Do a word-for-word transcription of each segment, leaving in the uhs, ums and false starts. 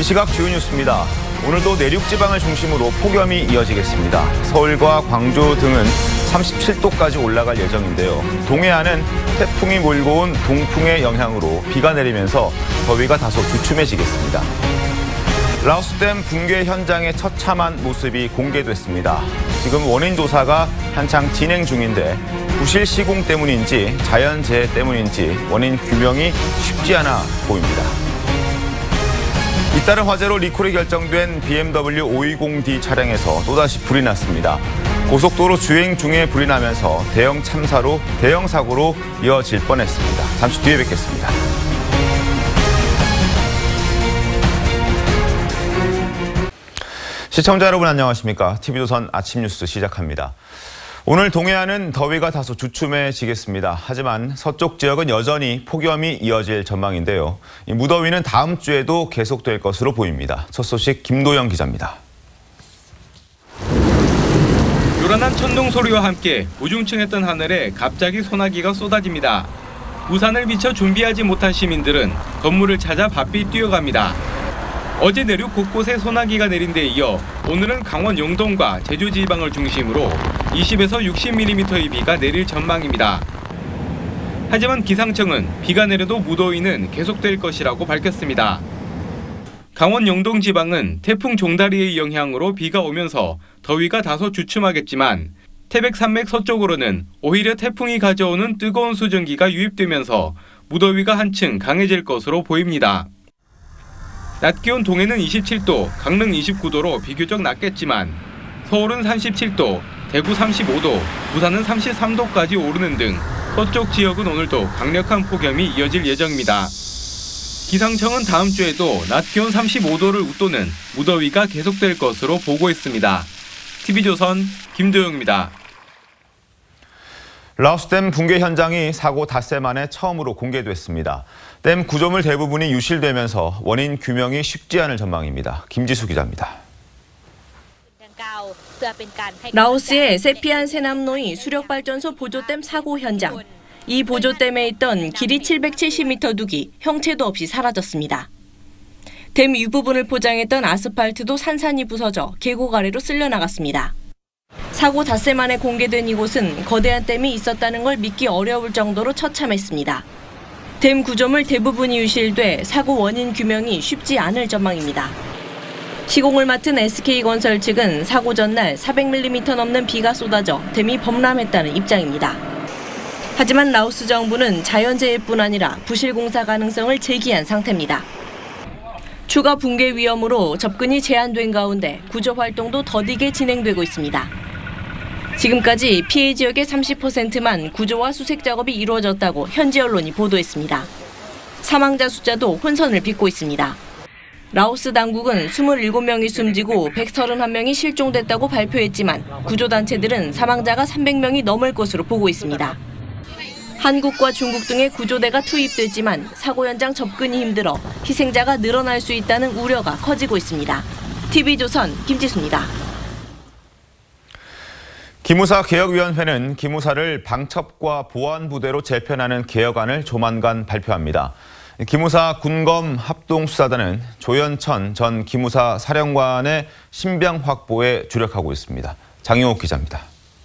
이 시각 주요 뉴스입니다. 오늘도 내륙 지방을 중심으로 폭염이 이어지겠습니다. 서울과 광주 등은 삼십칠 도까지 올라갈 예정인데요. 동해안은 태풍이 몰고 온 동풍의 영향으로 비가 내리면서 더위가 다소 주춤해지겠습니다. 라오스댐 붕괴 현장의 처참한 모습이 공개됐습니다. 지금 원인 조사가 한창 진행 중인데 부실 시공 때문인지 자연재해 때문인지 원인 규명이 쉽지 않아 보입니다. 잇따른 화재로 리콜이 결정된 비엠더블유 오백이십 디 차량에서 또다시 불이 났습니다. 고속도로 주행 중에 불이 나면서 대형 참사로 대형 사고로 이어질 뻔했습니다. 잠시 뒤에 뵙겠습니다. 시청자 여러분 안녕하십니까? 티비조선 아침 뉴스 시작합니다. 오늘 동해안은 더위가 다소 주춤해지겠습니다. 하지만 서쪽 지역은 여전히 폭염이 이어질 전망인데요. 이 무더위는 다음 주에도 계속될 것으로 보입니다. 첫 소식 김도영 기자입니다. 요란한 천둥 소리와 함께 우중충했던 하늘에 갑자기 소나기가 쏟아집니다. 우산을 비춰 준비하지 못한 시민들은 건물을 찾아 바삐 뛰어갑니다. 어제 내륙 곳곳에 소나기가 내린 데 이어 오늘은 강원 영동과 제주 지방을 중심으로 이십에서 육십 밀리미터의 비가 내릴 전망입니다. 하지만 기상청은 비가 내려도 무더위는 계속될 것이라고 밝혔습니다. 강원 영동 지방은 태풍 종다리의 영향으로 비가 오면서 더위가 다소 주춤하겠지만 태백산맥 서쪽으로는 오히려 태풍이 가져오는 뜨거운 수증기가 유입되면서 무더위가 한층 강해질 것으로 보입니다. 낮 기온 동해는 이십칠 도, 강릉 이십구 도로 비교적 낮겠지만 서울은 삼십칠 도, 대구 삼십오 도, 부산은 삼십삼 도까지 오르는 등 서쪽 지역은 오늘도 강력한 폭염이 이어질 예정입니다. 기상청은 다음 주에도 낮 기온 삼십오 도를 웃도는 무더위가 계속될 것으로 보고 있습니다. 티비조선 김도영입니다. 라오스댐 붕괴 현장이 사고 닷새 만에 처음으로 공개됐습니다. 댐 구조물 대부분이 유실되면서 원인 규명이 쉽지 않을 전망입니다. 김지수 기자입니다. 라오스의 세피안 세남노이 수력발전소 보조댐 사고 현장. 이 보조댐에 있던 길이 칠백칠십 미터 두기, 형체도 없이 사라졌습니다. 댐 윗부분을 포장했던 아스팔트도 산산이 부서져 계곡 아래로 쓸려나갔습니다. 사고 닷새 만에 공개된 이곳은 거대한 댐이 있었다는 걸 믿기 어려울 정도로 처참했습니다. 댐 구조물 대부분이 유실돼 사고 원인 규명이 쉽지 않을 전망입니다. 시공을 맡은 에스케이건설 측은 사고 전날 사백 밀리미터 넘는 비가 쏟아져 댐이 범람했다는 입장입니다. 하지만 라오스 정부는 자연재해뿐 아니라 부실 공사 가능성을 제기한 상태입니다. 추가 붕괴 위험으로 접근이 제한된 가운데 구조 활동도 더디게 진행되고 있습니다. 지금까지 피해 지역의 삼십 퍼센트만 구조와 수색 작업이 이루어졌다고 현지 언론이 보도했습니다. 사망자 숫자도 혼선을 빚고 있습니다. 라오스 당국은 이십칠 명이 숨지고 백삼십일 명이 실종됐다고 발표했지만 구조단체들은 사망자가 삼백 명이 넘을 것으로 보고 있습니다. 한국과 중국 등의 구조대가 투입됐지만 사고 현장 접근이 힘들어 희생자가 늘어날 수 있다는 우려가 커지고 있습니다. 티비조선 김지수입니다. 기무사 개혁위원회는 기무사를 방첩과 보안부대로 재편하는 개혁안을 조만간 발표합니다. 기무사 군검 합동수사단은 조현천 전 기무사 사령관의 신병 확보에 주력하고 있습니다. 장용옥 기자입니다.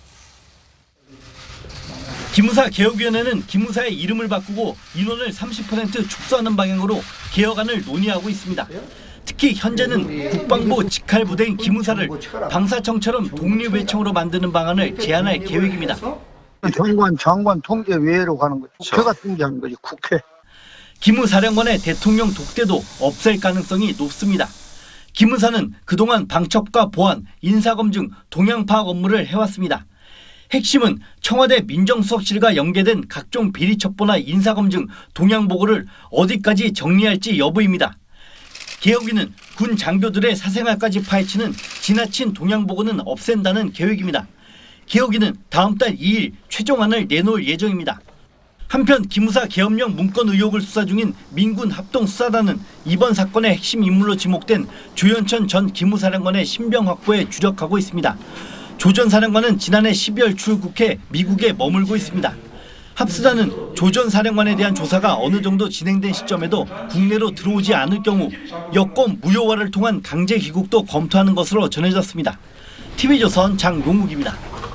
기무사 개혁위원회는 기무사의 이름을 바꾸고 인원을 삼십 퍼센트 축소하는 방향으로 개혁안을 논의하고 있습니다. 특히 현재는 국방부 직할부대인 기무사를 방사청처럼 독립외청으로 만드는 방안을 제안할 계획입니다. 장관, 장관 통제 외로 가는 거죠. 국회가 통제하는 거지, 국회. 기무사령관의 대통령 독대도 없앨 가능성이 높습니다. 기무사는 그동안 방첩과 보안, 인사검증, 동향 파악 업무를 해왔습니다. 핵심은 청와대 민정수석실과 연계된 각종 비리 첩보나 인사검증, 동향 보고를 어디까지 정리할지 여부입니다. 개혁위는 군 장교들의 사생활까지 파헤치는 지나친 동향 보고는 없앤다는 계획입니다. 개혁위는 다음 달 이 일 최종안을 내놓을 예정입니다. 한편 기무사 계엄령 문건 의혹을 수사 중인 민군 합동수사단은 이번 사건의 핵심 인물로 지목된 조현천 전 기무사령관의 신병 확보에 주력하고 있습니다. 조 전 사령관은 지난해 십이월 출국해 미국에 머물고 있습니다. 합수단은 조 전 사령관에 대한 조사가 어느 정도 진행된 시점에도 국내로 들어오지 않을 경우 여권 무효화를 통한 강제 귀국도 검토하는 것으로 전해졌습니다. 티비조선 장용욱입니다.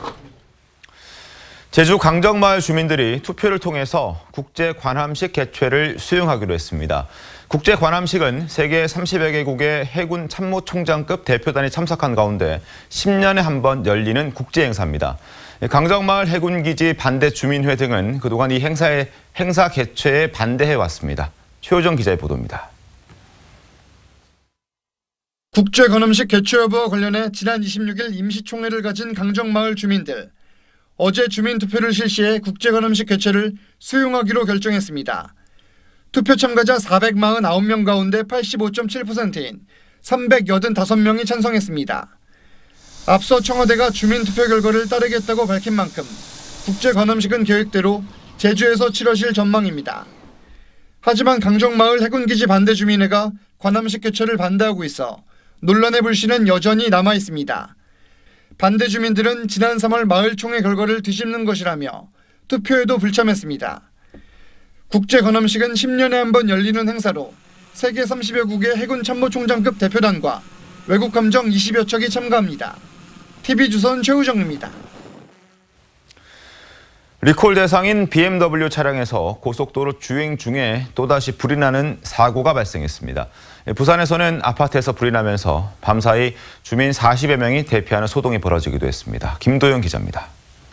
제주 강정마을 주민들이 투표를 통해서 국제관함식 개최를 수용하기로 했습니다. 국제관함식은 세계 삼십여 개국의 해군 참모총장급 대표단이 참석한 가운데 십 년에 한 번 열리는 국제행사입니다. 강정마을 해군기지 반대 주민회 등은 그동안 이 행사에, 행사 개최에 반대해왔습니다. 최호정 기자의 보도입니다. 국제관함식 개최 여부와 관련해 지난 이십육 일 임시총회를 가진 강정마을 주민들. 어제 주민투표를 실시해 국제관함식 개최를 수용하기로 결정했습니다. 투표 참가자 사백사십구 명 가운데 팔십오 점 칠 퍼센트인 삼백팔십오 명이 찬성했습니다. 앞서 청와대가 주민투표 결과를 따르겠다고 밝힌 만큼 국제관함식은 계획대로 제주에서 치러질 전망입니다. 하지만 강정마을 해군기지 반대 주민회가 관함식 개최를 반대하고 있어 논란의 불씨는 여전히 남아 있습니다. 반대 주민들은 지난 삼월 마을총회 결과를 뒤집는 것이라며 투표에도 불참했습니다. 국제관함식은 십 년에 한 번 열리는 행사로 세계 삼십여 국의 해군 참모총장급 대표단과 외국 함정 이십여 척이 참가합니다. 티비조선 최우정입니다. 리콜 대상인 비엠더블유 차량에서 고속도로 주행 중에 또다시 불이 나는 사고가 발생했습니다. 부산에서는 아파트에서 불이 나면서 밤사이 주민 사십여 명이 대피하는 소동이 벌어지기도 했습니다. 김도영 기자입니다.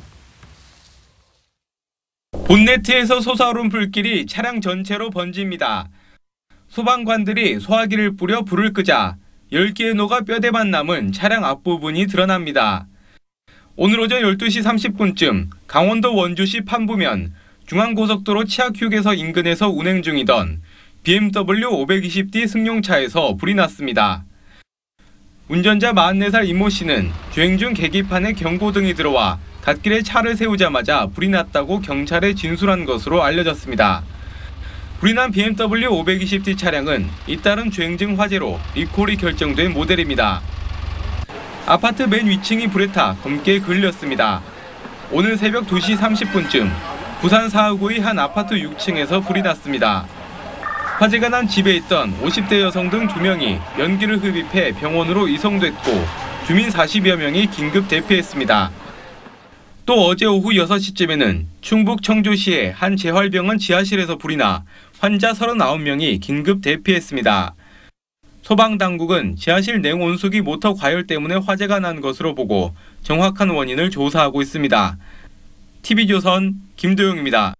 본네트에서 솟아오른 불길이 차량 전체로 번집니다. 소방관들이 소화기를 뿌려 불을 끄자 열 개의 노가 뼈대만 남은 차량 앞부분이 드러납니다. 오늘 오전 열두 시 삼십 분쯤 강원도 원주시 판부면 중앙고속도로 치악휴게소 인근에서 운행 중이던 비엠더블유 오백이십 디 승용차에서 불이 났습니다. 운전자 마흔네 살 이모 씨는 주행 중 계기판에 경고등이 들어와 갓길에 차를 세우자마자 불이 났다고 경찰에 진술한 것으로 알려졌습니다. 불이 난 비엠더블유 오백이십 디 차량은 잇따른 주행증 화재로 리콜이 결정된 모델입니다. 아파트 맨 위층이 불에 타 검게 걸렸습니다. 오늘 새벽 두 시 삼십 분쯤 부산 사하구의 한 아파트 육 층에서 불이 났습니다. 화재가 난 집에 있던 오십 대 여성 등 두 명이 연기를 흡입해 병원으로 이송됐고 주민 사십여 명이 긴급 대피했습니다. 또 어제 오후 여섯 시쯤에는 충북 청주시의 한 재활병원 지하실에서 불이 나 환자 서른아홉 명이 긴급 대피했습니다. 소방당국은 지하실 냉온수기 모터 과열 때문에 화재가 난 것으로 보고 정확한 원인을 조사하고 있습니다. 티비조선 김도영입니다.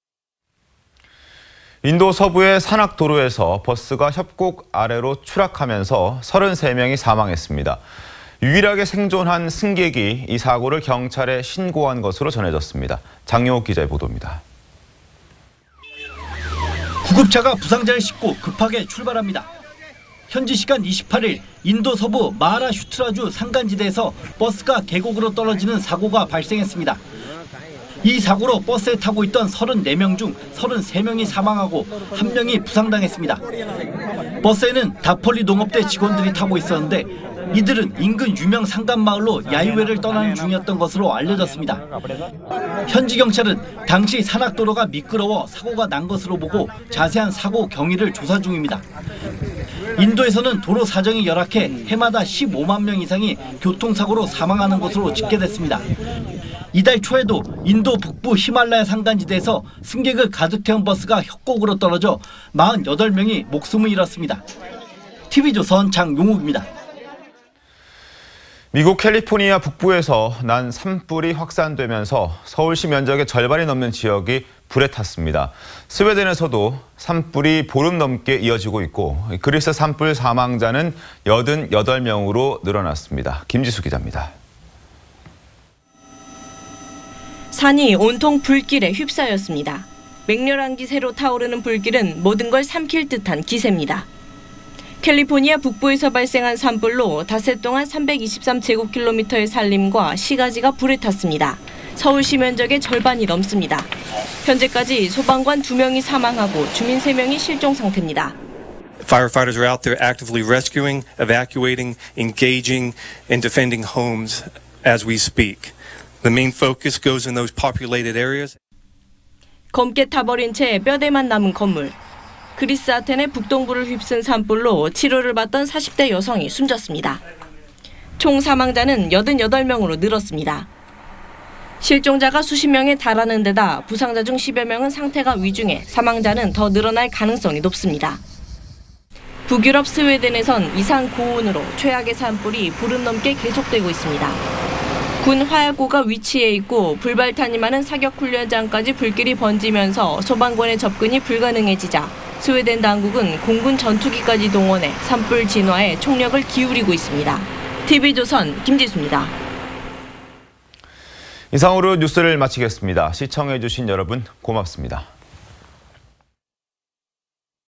인도 서부의 산악도로에서 버스가 협곡 아래로 추락하면서 서른세 명이 사망했습니다. 유일하게 생존한 승객이 이 사고를 경찰에 신고한 것으로 전해졌습니다. 장용욱 기자의 보도입니다. 구급차가 부상자를 싣고 급하게 출발합니다. 현지 시간 이십팔 일 인도 서부 마하라슈트라주 산간지대에서 버스가 계곡으로 떨어지는 사고가 발생했습니다. 이 사고로 버스에 타고 있던 서른네 명 중 서른세 명이 사망하고 한 명이 부상당했습니다. 버스에는 다폴리 농업대 직원들이 타고 있었는데 이들은 인근 유명 산간마을로 야유회를 떠나는 중이었던 것으로 알려졌습니다. 현지 경찰은 당시 산악도로가 미끄러워 사고가 난 것으로 보고 자세한 사고 경위를 조사 중입니다. 인도에서는 도로 사정이 열악해 해마다 십오만 명 이상이 교통사고로 사망하는 것으로 집계됐습니다. 이달 초에도 인도 북부 히말라야 산간지대에서 승객을 가득 태운 버스가 협곡으로 떨어져 사십팔 명이 목숨을 잃었습니다. 티비조선 장용욱입니다. 미국 캘리포니아 북부에서 난 산불이 확산되면서 서울시 면적의 절반이 넘는 지역이 불에 탔습니다. 스웨덴에서도 산불이 보름 넘게 이어지고 있고 그리스 산불 사망자는 팔십팔 명으로 늘어났습니다. 김지수 기자입니다. 산이 온통 불길에 휩싸였습니다. 맹렬한 기세로 타오르는 불길은 모든 걸 삼킬 듯한 기세입니다. 캘리포니아 북부에서 발생한 산불로 닷새 동안 삼백이십삼 제곱킬로미터의 산림과 시가지가 불에 탔습니다. 서울시 면적의 절반이 넘습니다. 현재까지 소방관 두 명이 사망하고 주민 세 명이 실종 상태입니다. Firefighters are out there actively rescuing, evacuating, engaging, and defending homes as we speak. The main focus goes in those populated areas. 검게 타버린 채 뼈대만 남은 건물. 그리스 아테네 북동부를 휩쓴 산불로 치료를 받던 사십 대 여성이 숨졌습니다. 총 사망자는 여든여덟 명으로 늘었습니다. 실종자가 수십 명에 달하는 데다 부상자 중 십여 명은 상태가 위중해 사망자는 더 늘어날 가능성이 높습니다. 북유럽 스웨덴에선 이상 고온으로 최악의 산불이 보름 넘게 계속되고 있습니다. 군 화약고가 위치해 있고 불발탄이 많은 사격 훈련장까지 불길이 번지면서 소방관의 접근이 불가능해지자 스웨덴 당국은 공군 전투기까지 동원해 산불 진화에 총력을 기울이고 있습니다. 티비조선 김지수입니다. 이상으로 뉴스를 마치겠습니다. 시청해주신 여러분 고맙습니다.